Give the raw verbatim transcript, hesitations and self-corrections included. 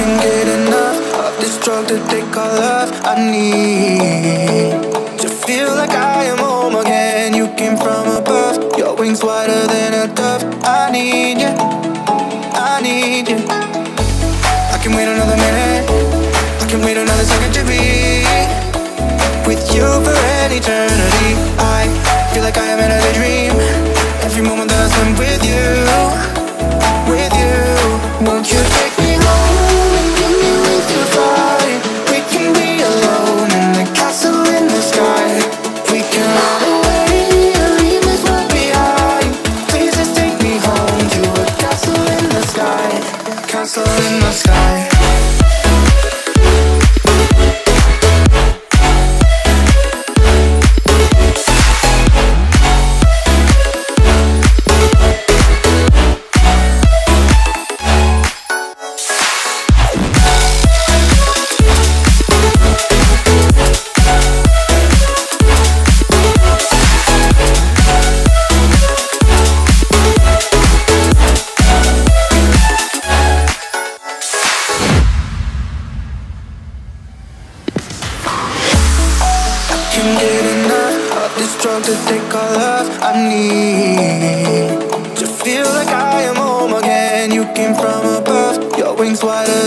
can't get enough of this drug that they call love. I need to feel like I am home again. You came from above, your wings wider than a dove. I need you, I need you. I can wait another minute, I can wait another second to be with you for an eternity. I feel like I am in a daydream every moment that I spend with you, with you. Won't you take me home and give me wings to fly? We can be alone in the castle in the sky. We can run away and leave this world behind. Please just take me home to a castle in the sky, castle in the sky. Can't get enough of this drug that they call love. I need to feel like I am home again. You came from above, your wings wider